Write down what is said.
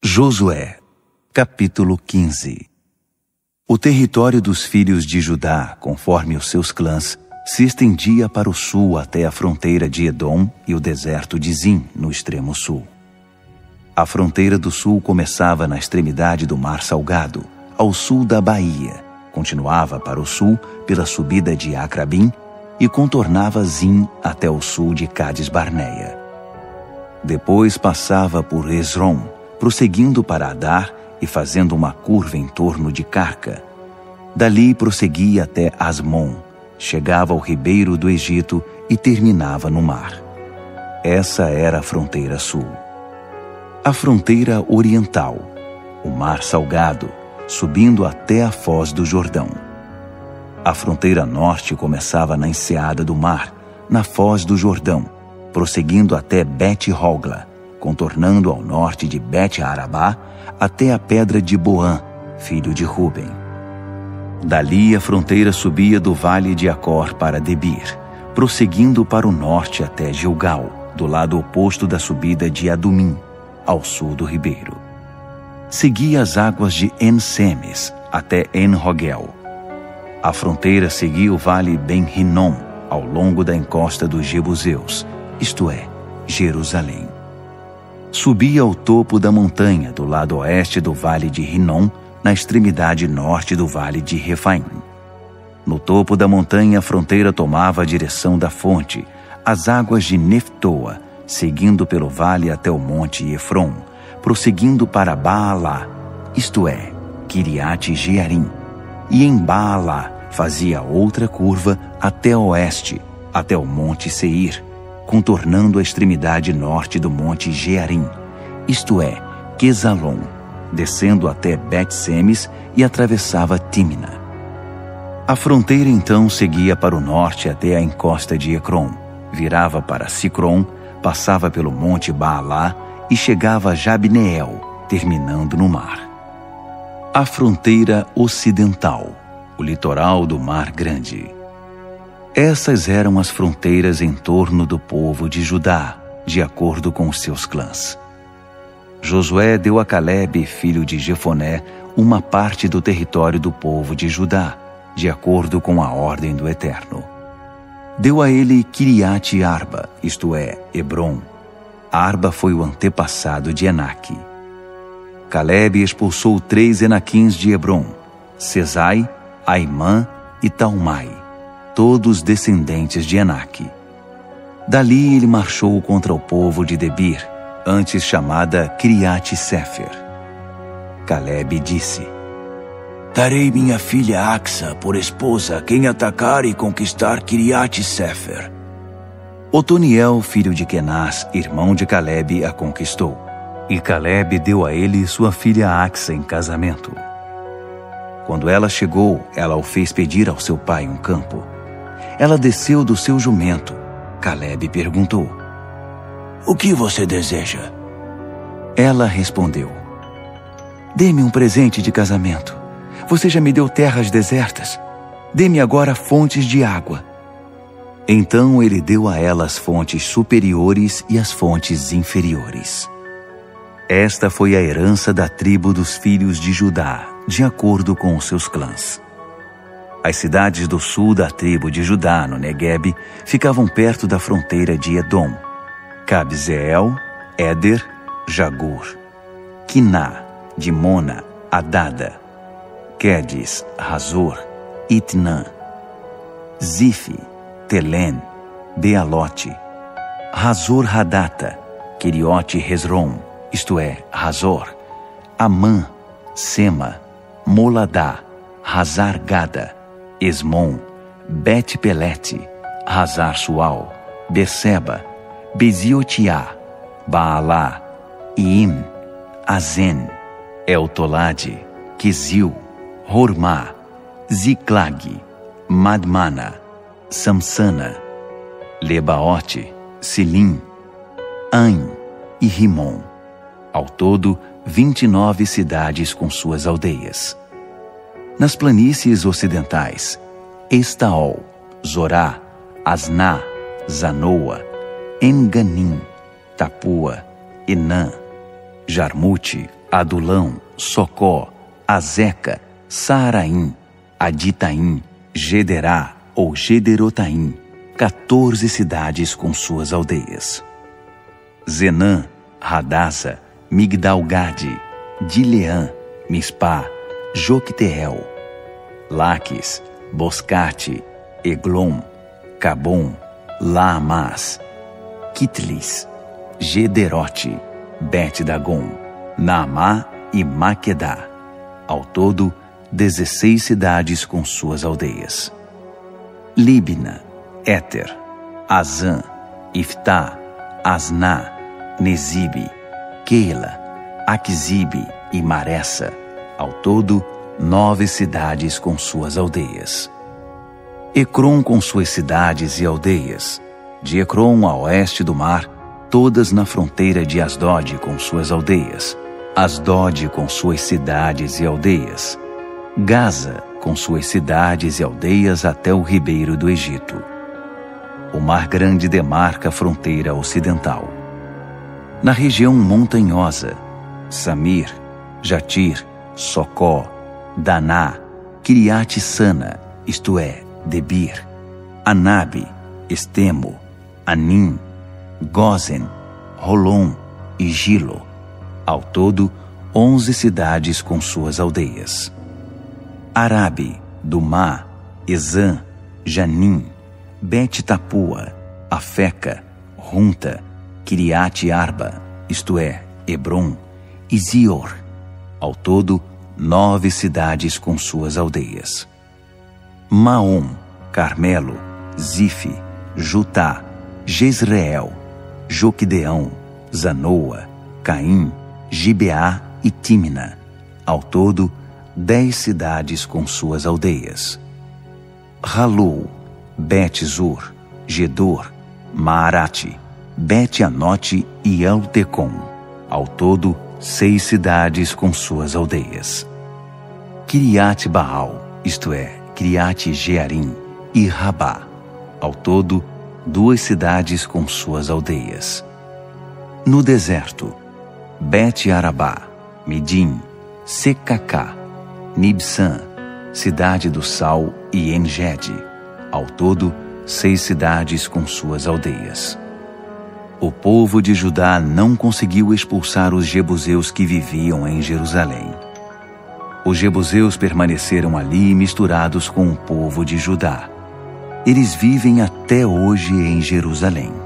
Josué, capítulo 15. O território dos filhos de Judá, conforme os seus clãs, se estendia para o sul até a fronteira de Edom e o deserto de Zim, no extremo sul. A fronteira do sul começava na extremidade do Mar Salgado, ao sul da Baía, continuava para o sul pela subida de Acrabim e contornava Zim até o sul de Cades-Barneia. Depois passava por Hesron, prosseguindo para Adar e fazendo uma curva em torno de Carca. Dali prosseguia até Asmon, chegava ao ribeiro do Egito e terminava no mar. Essa era a fronteira sul. A fronteira oriental, o Mar Salgado, subindo até a foz do Jordão. A fronteira norte começava na enseada do mar, na foz do Jordão, prosseguindo até Bet-Hogla, contornando ao norte de Bet-Arabá até a pedra de Boã, filho de Ruben. Dali a fronteira subia do vale de Acor para Debir, prosseguindo para o norte até Gilgal, do lado oposto da subida de Adumim, ao sul do ribeiro. Seguia as águas de En-Semes até En-Rogel. A fronteira seguia o vale Ben-Hinnom, ao longo da encosta dos Jebuseus, isto é, Jerusalém. Subia ao topo da montanha do lado oeste do vale de Hinnom, na extremidade norte do vale de Refaim. No topo da montanha a fronteira tomava a direção da fonte, as águas de Neftoa, seguindo pelo vale até o monte Efron, prosseguindo para Baalá, isto é, Kiriat-Jearim, e em Baalá fazia outra curva até o oeste, até o monte Seir, contornando a extremidade norte do monte Jearim, isto é, Quesalon, descendo até Bet-Semes e atravessava Tímina. A fronteira então seguia para o norte até a encosta de Ecrom, virava para Sicrom, passava pelo monte Baalá e chegava a Jabneel, terminando no mar. A fronteira ocidental, o litoral do Mar Grande. Essas eram as fronteiras em torno do povo de Judá, de acordo com os seus clãs. Josué deu a Calebe, filho de Jefoné, uma parte do território do povo de Judá, de acordo com a ordem do Eterno. Deu a ele Kiriat-Arba, isto é, Hebron. Arba foi o antepassado de Enaque. Calebe expulsou 3 Enaquins de Hebron, Sesai, Aimã e Talmai, todos descendentes de Enaque. Dali ele marchou contra o povo de Debir, antes chamada Kiriat-Sefer. Calebe disse: Darei minha filha Axa por esposa a quem atacar e conquistar Kiriat-Sefer. Otoniel, filho de Kenaz, irmão de Calebe, a conquistou. E Calebe deu a ele sua filha Axa em casamento. Quando ela chegou, ela o fez pedir ao seu pai um campo. Ela desceu do seu jumento. Calebe perguntou: O que você deseja? Ela respondeu: Dê-me um presente de casamento. Você já me deu terras desertas. Dê-me agora fontes de água. Então ele deu a ela as fontes superiores e as fontes inferiores. Esta foi a herança da tribo dos filhos de Judá, de acordo com os seus clãs. As cidades do sul da tribo de Judá, no Neguebe, ficavam perto da fronteira de Edom: Cabzeel, Éder, Jagur, Quiná, Dimona, Adada, Quedes, Razor, Itnã, Zife, Telém, Bealote, Razor Hadata, Queriote Hezron, isto é, Razor, Amã, Sema, Moladá, Hazar Gada, Esmon, Bet-Pelete, Hazar Sual, Beceba, Beziotiá, Baalá, Iim, Azen, Eltolade, Quizil, Hormá, Ziclag, Madmana, Samsana, Lebaote, Silim, Ain e Rimon. Ao todo, 29 cidades com suas aldeias. Nas planícies ocidentais, Estaol, Zorá, Asná, Zanoa, En-Ganim, Tapua, Enã, Jarmute, Adulão, Socó, Azeca, Saaraim, Aditaim, Gederá ou Gederotaim, 14 cidades com suas aldeias. Zenã, Hadassa, Migdal-Gade, Dileã, Mispá, Jocteel, Laques, Boscate, Eglon, Cabom, Laamás, Quitlis, Gederote, Bet-Dagon, Naamá e Maquedá. Ao todo, 16 cidades com suas aldeias. Líbina, Éter, Azã, Iftá, Asná, Nezibe, Keila, Aquisibe e Maressa. Ao todo, 9 cidades com suas aldeias. Ecrom com suas cidades e aldeias. De Ecrom a oeste do mar, todas na fronteira de Asdod com suas aldeias. Asdod com suas cidades e aldeias. Gaza com suas cidades e aldeias até o ribeiro do Egito. O Mar Grande demarca a fronteira ocidental. Na região montanhosa, Samir, Jatir, Socó, Daná, Kiriat-Sana, isto é, Debir, Anabe, Estemo, Anim, Gozen, Rolom e Gilo. Ao todo, 11 cidades com suas aldeias. Arabe, Dumá, Ezã, Janim, Bet-Tapua, Afeca, Runta, Kiriat-Arba, isto é, Hebron, e Zior. Ao todo, 9 cidades com suas aldeias. Maom, Carmelo, Zife, Jutá, Jezreel, Joquideão, Zanoa, Caim, Gibeá e Tímina. Ao todo, 10 cidades com suas aldeias. Halul, Bet-Zur, Gedor, Maarate, Bet-Anote e Eltecom. Ao todo, 6 cidades com suas aldeias. Kiriat-Baal, isto é, Kiriat-Jearim e Rabá. Ao todo, 2 cidades com suas aldeias. No deserto, Bet-Arabá, Midim, Secacá, Nibsã, Cidade do Sal e Engede. Ao todo, 6 cidades com suas aldeias. O povo de Judá não conseguiu expulsar os jebuseus que viviam em Jerusalém. Os jebuseus permaneceram ali misturados com o povo de Judá. Eles vivem até hoje em Jerusalém.